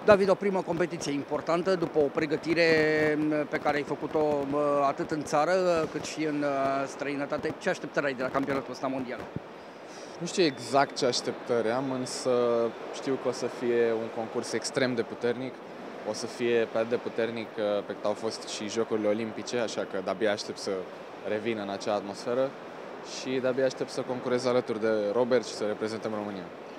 David, o primă competiție importantă după o pregătire pe care ai făcut-o atât în țară cât și în străinătate. Ce așteptări ai de la campionatul ăsta mondial? Nu știu exact ce așteptări am, însă știu că o să fie un concurs extrem de puternic. O să fie pe atât de puternic pe cât au fost și Jocurile Olimpice, așa că de-abia aștept să revin în acea atmosferă și de-abia aștept să concurez alături de Robert și să reprezentăm România.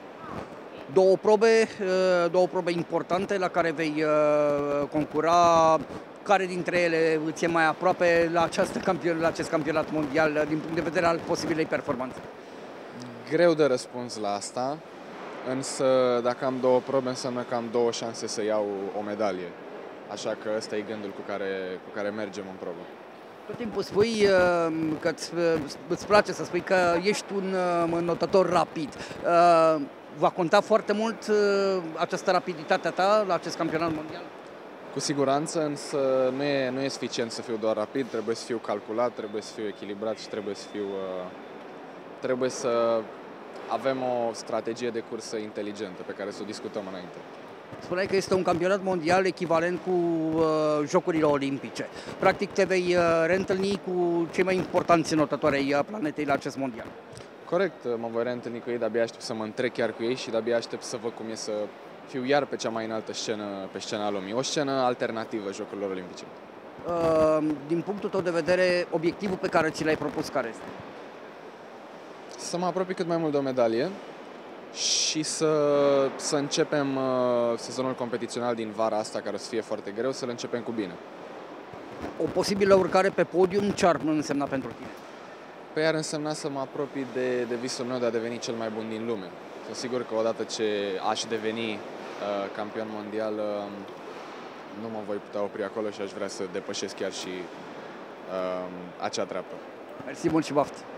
Două probe importante la care vei concura. Care dintre ele îți e mai aproape la acest campionat mondial din punct de vedere al posibilei performanțe? Greu de răspuns la asta, însă dacă am două probe înseamnă că am două șanse să iau o medalie. Așa că ăsta e gândul cu care mergem în probă. Tot timpul spui că îți place să spui că ești un înotător rapid. Va conta foarte mult această rapiditate a ta la acest campionat mondial? Cu siguranță, însă nu e suficient să fiu doar rapid, trebuie să fiu calculat, trebuie să fiu echilibrat și trebuie să avem o strategie de cursă inteligentă pe care să o discutăm înainte. Spuneai că este un campionat mondial echivalent cu Jocurile Olimpice. Practic te vei reîntâlni cu cei mai importanți înotători ai planetei la acest mondial. Corect, mă voi reîntâlni cu ei, de-abia aștept să mă întrec chiar cu ei și de-abia aștept să văd cum e să fiu iar pe cea mai înaltă scenă, pe scena lumii. O scenă alternativă Jocurilor Olimpice. Din punctul tău de vedere, obiectivul pe care ți l-ai propus care este? Să mă apropii cât mai mult de o medalie și să începem sezonul competițional din vara asta, care o să fie foarte greu, să-l începem cu bine. O posibilă urcare pe podium, ce ar însemna pentru tine? Păi ar însemna să mă apropii de visul meu de a deveni cel mai bun din lume. Sunt sigur că odată ce aș deveni campion mondial, nu mă voi putea opri acolo și aș vrea să depășesc chiar și acea treaptă. Mersi mult și baftă!